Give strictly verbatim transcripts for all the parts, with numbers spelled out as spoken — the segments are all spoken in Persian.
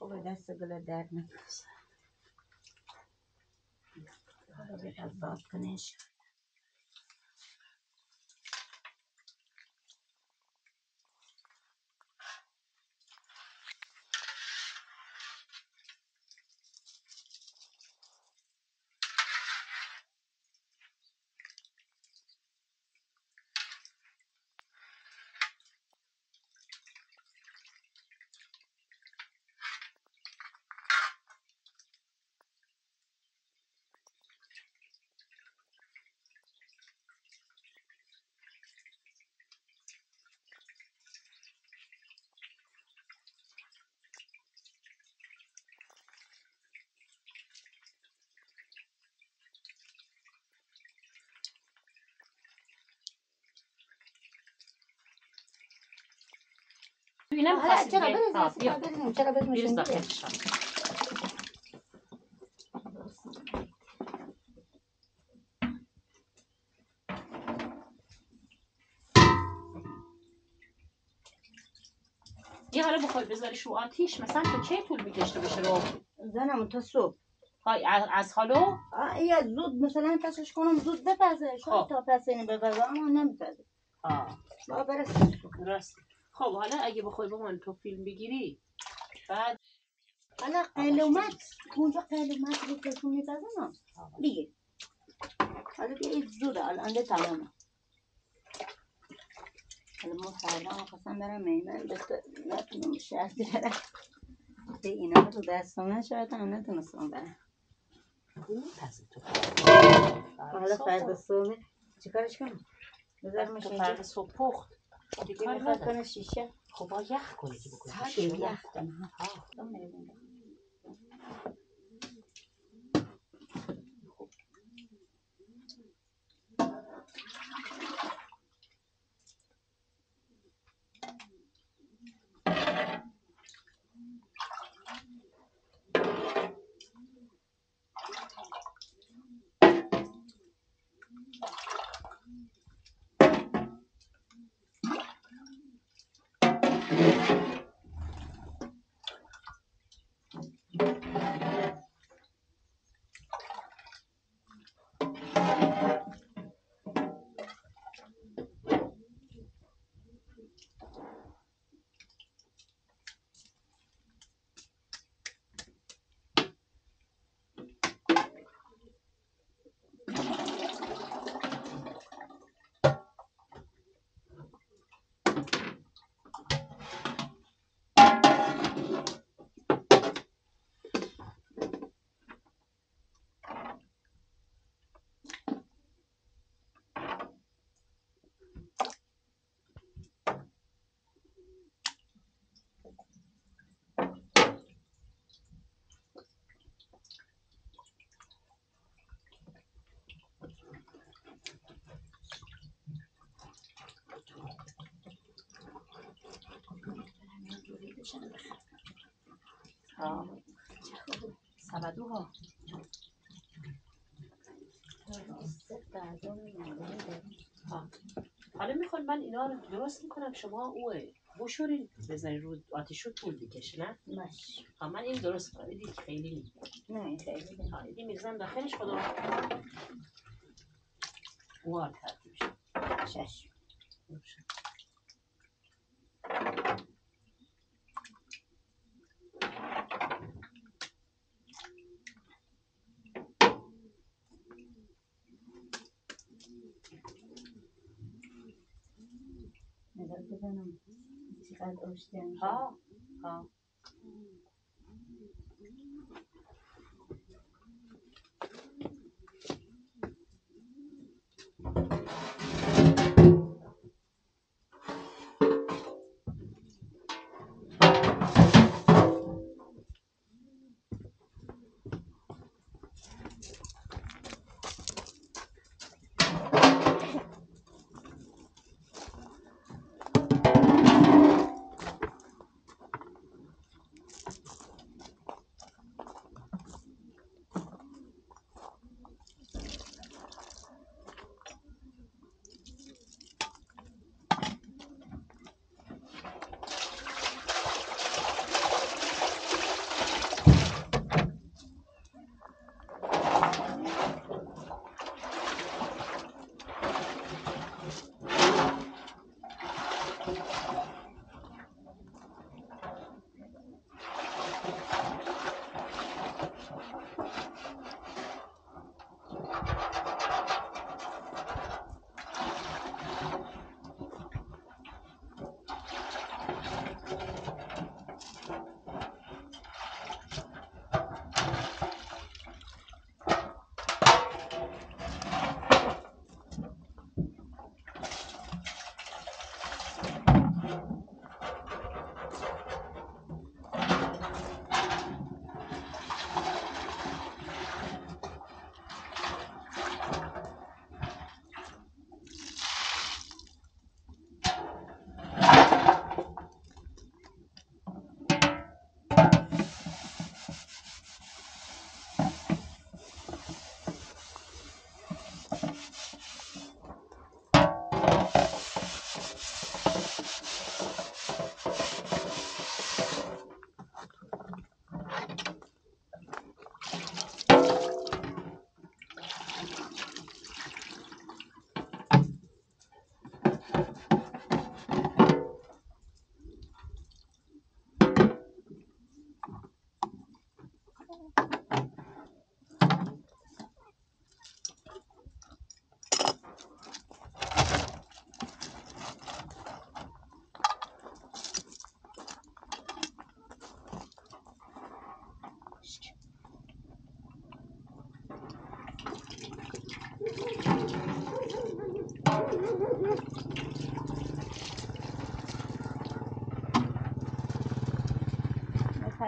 خوبه دست گل درد نکنه. حالا بهت باد کنش. اینم خاصی چرا دیگه. بریز بیا بریزیم چرا بریزیم بریز دیگه. داخلش. یه حالا بخوای بذاریش رو آتیش مثلا تا چه طول میکشته باشه رو زنم تا صبح های از حالا یه زود مثلا پسش کنم زود بپزه شاید تا پس اینی بپزه اما نمیپزه آه با برسش راست. خب حالا اگه بخوای با من تو فیلم بگیری بعد حالا قلومت اونجا قلومت رو کشون میپزه نه بگیر حالا دیگه زوده الان ده تمامه. حالا ما فردا هم خواستم برم میمن بسته نتونم شهری برم به اینا رو دستم شاید هم نتونستم برم. میپزه تو حالا فردا صبح چیکارش کنم؟ بذارمش تو اینجا فردا صبح پخت دیگه میخواد کنه شیشه خب با یخ کنی که بکنی ساعتی یخ کنم سبدوها حالا میخوام من اینا رو درست میکنم شما اوه بشورین بزنین رو آتیش رو طول بکشه نه؟ باش من این درست کنم دیدی خیلی نیست نه این خیلی ها این میرزم داخلش خدا وار ترتیب شد چشم نظر بزنم چقدر آشتیم ها ها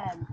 بله.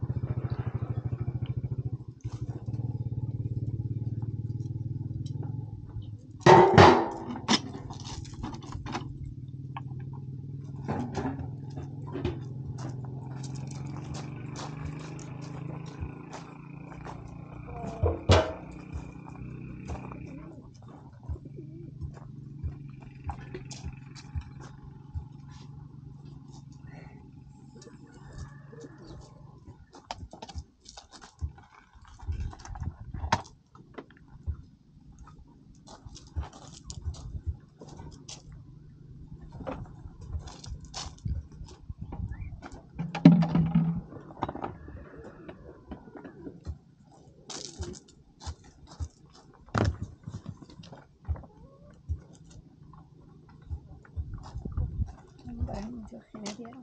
برای اینجا خیلی بیارم.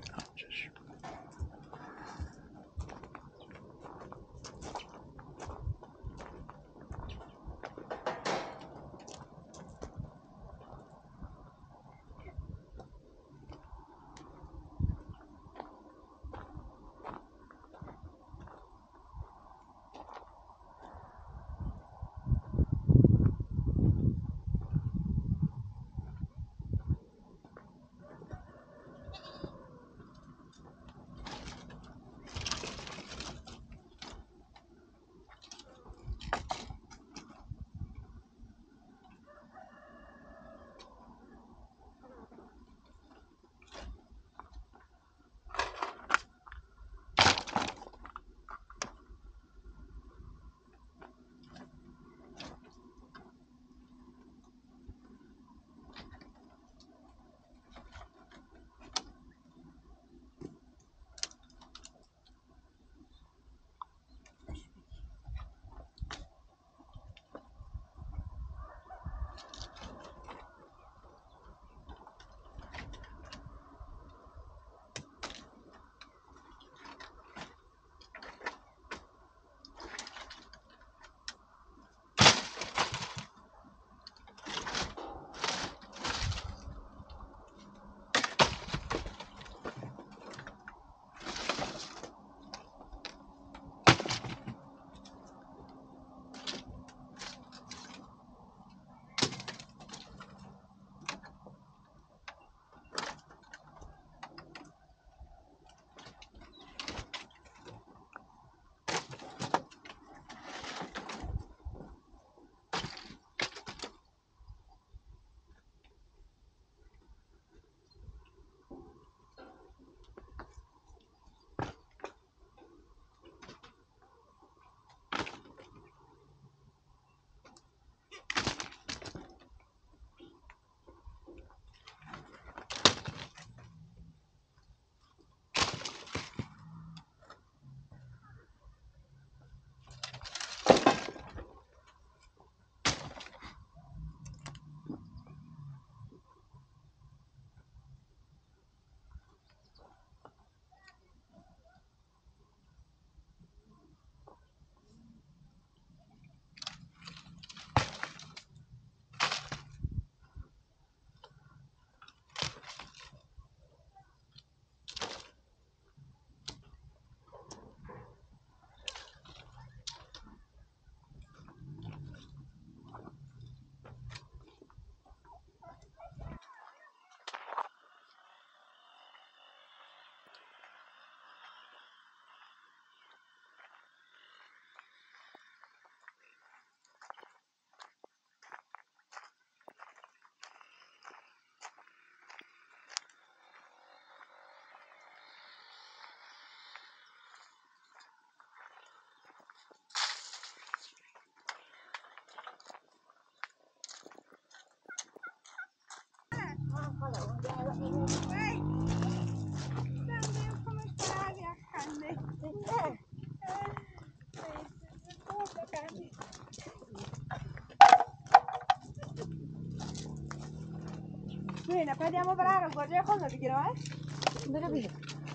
نه پدیمو برای گوجه خود بگیرم. بله بگیر.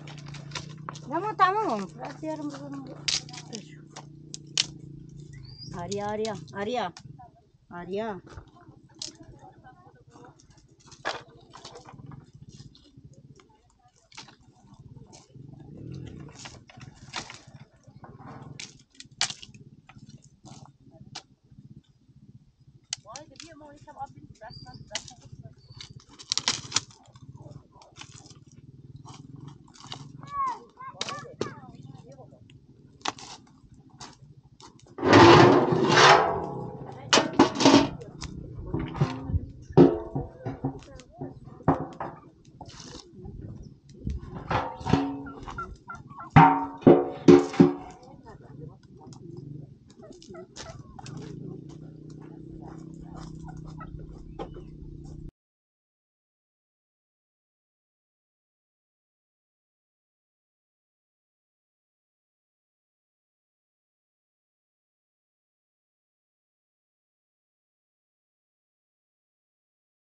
نمو تمام. راست یارم بزنم. آریا آریا آریا آریا. آره بیا ما یکم آب بدیم دست من دست من